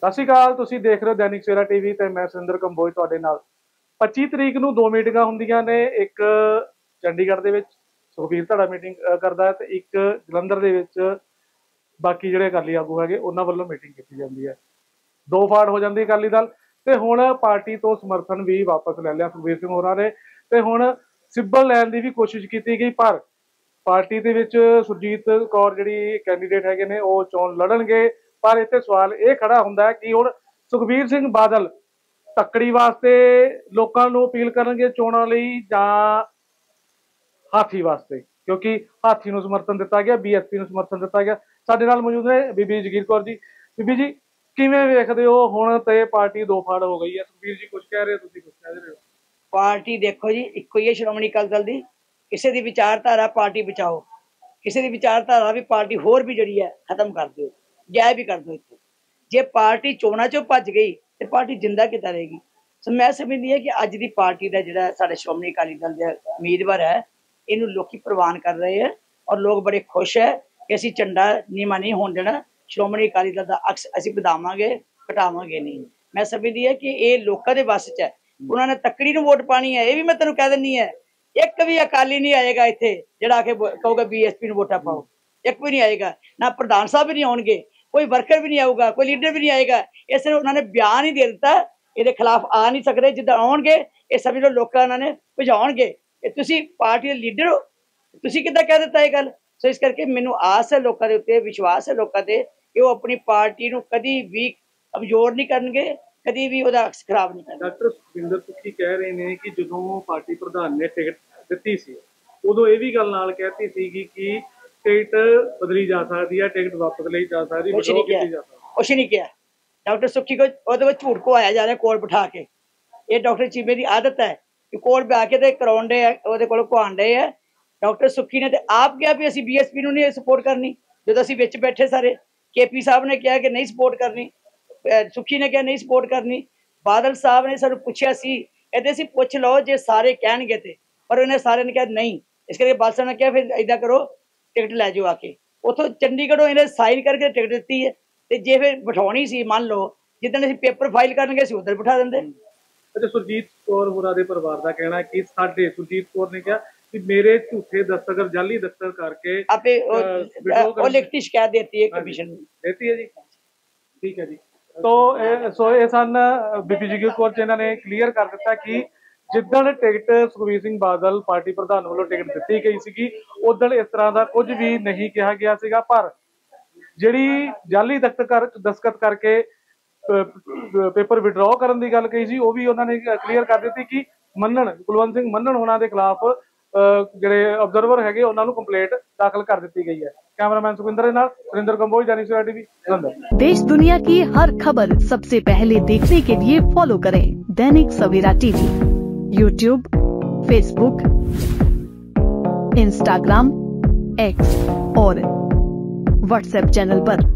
ਸਤਿ ਸ਼੍ਰੀ ਅਕਾਲ। ਤੁਸੀਂ ਦੇਖ ਰਹੇ ਹੋ दैनिक सवेरा टीवी ਤੇ ਮੈਂ ਸੁਰਿੰਦਰ ਕੰਬੋਜ ਤੁਹਾਡੇ ਨਾਲ। 25 ਤਰੀਕ ਨੂੰ ਦੋ ਮੀਟਿੰਗਾਂ ਹੁੰਦੀਆਂ ਨੇ, ਇੱਕ ਚੰਡੀਗੜ੍ਹ ਦੇ ਵਿੱਚ ਸੁਖਬੀਰ ਧੜਾ ਮੀਟਿੰਗ ਕਰਦਾ ਹੈ ਤੇ ਇੱਕ ਜਲੰਧਰ ਦੇ ਵਿੱਚ ਬਾਕੀ ਜਿਹੜੇ ਅਕਾਲੀ ਆਗੂ ਹੈਗੇ ਉਹਨਾਂ ਵੱਲੋਂ ਮੀਟਿੰਗ ਕੀਤੀ ਜਾਂਦੀ ਹੈ। ਦੋ ਫਾੜ ਹੋ ਜਾਂਦੀ ਅਕਾਲੀ ਦਲ ਤੇ ਹੁਣ ਪਾਰਟੀ ਤੋਂ ਸਮਰਥਨ ਵੀ ਵਾਪਸ ਲੈ ਲਿਆ ਸੁਖਬੀਰ ਸਿੰਘ ਹੋਰਾਂ ਨੇ ਤੇ ਹੁਣ ਸਿੱਬਲ ਲੈਣ ਦੀ ਵੀ ਕੋਸ਼ਿਸ਼ ਕੀਤੀ ਗਈ, ਪਰ ਪਾਰਟੀ ਦੇ ਵਿੱਚ ਸੁਰਜੀਤ ਕੌਰ ਜਿਹੜੀ ਕੈਂਡੀਡੇਟ ਹੈਗੇ ਨੇ ਉਹ ਚੋਣ ਲੜਨਗੇ। पर इत्थे सवाल ये खड़ा हुंदा है कि हुण सुखबीर सिंह बादल तकड़ी वास्ते लोकां नूं अपील करनगे चोणां लई जां हाथी वास्ते, क्योंकि हाथी नूं समर्थन दिता गया, BSP नूं समर्थन दिता गया। साडे नाल मौजूद ने बीबी जगीर कौर जी। बीबी जी किवें वेखदे हो हुण ते पार्टी दो फाड़ हो गई है, सुखबीर जी कुछ कह रहे हो, तुसीं कुछ कह रहे हो। पार्टी देखो जी इक्को ही है श्रोमणी अकाली दल दी। किसी दी विचारधारा पार्टी बचाओ, किसी दी विचारधारा भी पार्टी होर भी जिहड़ी है खत्म कर दिओ, जाय भी कर दो। इत्थे जे पार्टी चोणां चों भज गई तो पार्टी जिंदा किदां रहेगी। सो मैं समझदी है कि अज दी पार्टी दा जिहड़ा साडे श्रोमणी अकाली दल दे उम्मीदवार है इहनूं लोकी प्रवान कर रहे हैं और लोग बड़े खुश है कि असीं झंडा नीवां नहीं होण देना, श्रोमणी अकाली दल दा अक्स असीं वधावांगे घटावांगे नहीं। मैं समझदी है कि ये लोकां दे वस च है, उन्होंने तकड़ी नूं वोट पानी है। ये भी मैं तैनूं कह दिंदी है, एक भी अकाली नहीं आएगा इत्थे जिहड़ा आके कहोगा BSP नूं वोटां पाओ, एक भी नहीं आएगा। ना प्रधान साहब भी नहीं आउणगे, कोई वर्कर भी नहीं आऊगा, कोई लीडर भी नहीं आएगा। इस उन्होंने बयान ही दे दिता ये खिलाफ आ नहीं सकते, जिद्दां आउणगे ये समझ लो लोग उन्होंने भजाउणगे। तुसीं पार्टी दे लीडर हो, तुसीं किद्दां कह दिता ये गल। सो इस करके मैनूं आस है लोगों के उत्ते, विश्वास है लोगों ते कि वो अपनी पार्टी नूं कदी भी कमजोर नहीं करनगे, कदी भी उहदा अक्स खराब नहीं करनगे। डॉक्टर सुखविंदर सुखी कह रहे हैं कि जदों पार्टी प्रधान ने टिकट दित्ती सी उदों ये भी गल नाल कहती सी कि टिकट बदली जा सकती है, टिकट वापस ली जा सकती है, कुछ नहीं किया। डॉक्टर सुखी को ओहदे विच झूठ को आया जा रहा है कोल बिठा के। ये डॉक्टर चीमे की आदत है कि कोल बिठा के कराउण दे ओहदे कोल घुआण दे है। डॉक्टर सुखी ने तो आप कहा भी असीं BSP नूं नहीं सपोर्ट करनी, जदों असीं विच बैठे सारे। KP साहब ने कहा कि नहीं सपोर्ट करनी, सुखी ने कहा नहीं सपोर्ट करनी, बादल साहब ने सानूं पुछया सी कहते सी पुछ लो जे सारे कहणगे ते, पर उन्हें सारे ने कहा नहीं। इस करके बादल साहब ने कहा फिर इदां करो टिकट लै जाओ आके। उतों चंडीगढ़ों इन्हें साइन करके टिकट दी है, तो जे फिर बिठानी सी मान लो जिदन असीं पेपर फाइल करनगे असीं उधर बिठा देंदे। अच्छा, सुरजीत कौर होरां दे परिवार दा कहना है कि साडे सुरजीत कौर ने कहा कि मेरे झूठे दस्तखत जाली दस्तखत करके आपे वो लिखती शिकायत देती है कमीशन देती है जी। ठीक है जी। तो ये सन बीबी जगीर कौर जी, इन्होंने क्लीयर कर दिता कि जिदन टिकट सुखबीर सिंह बादल पार्टी प्रधान वालों टिकट दी गई सी उदन इस तरह का कुछ भी नहीं कहा गया सीगा, पर जिहड़ी जाली दस्तखत करके पेपर विड्रॉ करने की गल कही सी वो भी उन्होंने क्लीयर कर दी कि मन्नण कुलवंत सिंह मन्नण होना के खिलाफ जिहड़े ऑब्जर्वर है उन्होंने कंप्लेंट दाखिल कर दी गई है। कैमरामैन सुखविंदर नाल सुरिंदर कंबोज, दैनिक सवेरा टीवी, जलंधर। देश दुनिया की हर खबर सबसे पहले देखने के लिए फॉलो करें Dainik Savera TV, YouTube, Facebook, Instagram, X और WhatsApp चैनल पर।